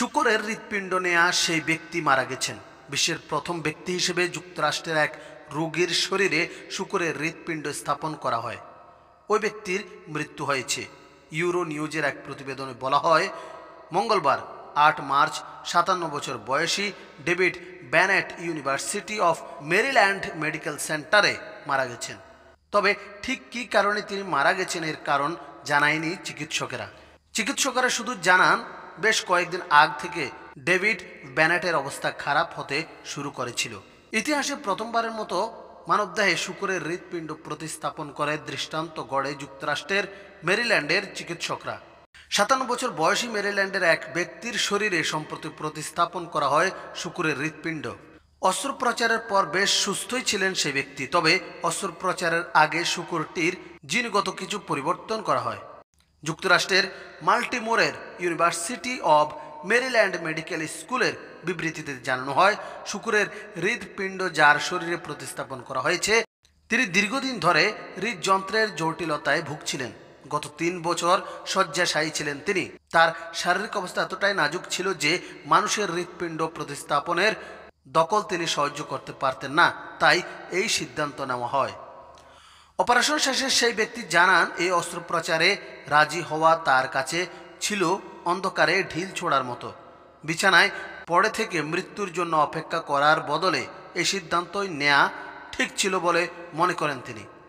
শুকরের হৃৎপিণ্ড নেয়া সেই ব্যক্তি মারা গেছেন। বিশ্বের প্রথম ব্যক্তি হিসেবে যুক্তরাষ্ট্রের এক রোগীর শরীরে শুকরের হৃৎপিণ্ড স্থাপন করা হয়। ওই ব্যক্তির মৃত্যু হয়েছে। ইউরো নিউজের এক প্রতিবেদনে বলা হয়, মঙ্গলবার ৮ মার্চ ৫৭ বছর বয়সী David Bennett university of Maryland medical সেন্টারে মারা গেছেন। তবে ঠিক কী কারণে তিনি মারা গেছেন এর কারণ জানায়নি চিকিৎসকেরা শুধু জানান বেশ কয়েকদিন আগ থেকে ডেভিড ব্যানেটের অবস্থা খারাপ হতে শুরু করেছিল। ইতিহাসে প্রথমবারের মতো মানবদেহে শুকরের হৃৎপিণ্ড প্রতিস্থাপন করে দৃষ্টান্ত গড়ে যুক্তরাষ্ট্রের মেরিল্যান্ডের চিকিৎসকরা। ৫৭ বছর বয়সী মেরিল্যান্ডের এক ব্যক্তির শরীরে সম্প্রতি প্রতিস্থাপন করা হয় শুকরের হৃৎপিণ্ড। অস্ত্রোপচারের পর বেশ সুস্থই ছিলেন সেই ব্যক্তি। তবে অস্ত্রোপচারের আগে শুকরটির জিনগত কিছু পরিবর্তন করা হয়। যুক্তরাষ্ট্রের মাল্টিমোরের ইউনিভার্সিটি অব মেরিল্যান্ড মেডিকেল স্কুলের বিবৃতিতে জানানো হয়, শুকরের হৃৎপিণ্ড যার শরীরে প্রতিস্থাপন করা হয়েছে তিনি দীর্ঘদিন ধরে হৃদযন্ত্রের জটিলতায় ভুগছিলেন। গত ৩ বছর শয্যাশায়ী ছিলেন তিনি। তার শারীরিক অবস্থা এতটাই নাজুক ছিল যে মানুষের হৃৎপিণ্ড প্রতিস্থাপনের দখল তিনি সহ্য করতে পারতেন না। তাই এই সিদ্ধান্ত নেওয়া হয়। অপারেশন শেষে সেই ব্যক্তি জানান, এই অস্ত্রোপচারে রাজি হওয়া তার কাছে ছিল অন্ধকারে ঢিল ছোড়ার মতো। বিছানায় পড়ে থেকে মৃত্যুর জন্য অপেক্ষা করার বদলে এই সিদ্ধান্তই নেওয়া ঠিক ছিল বলে মনে করেন তিনি।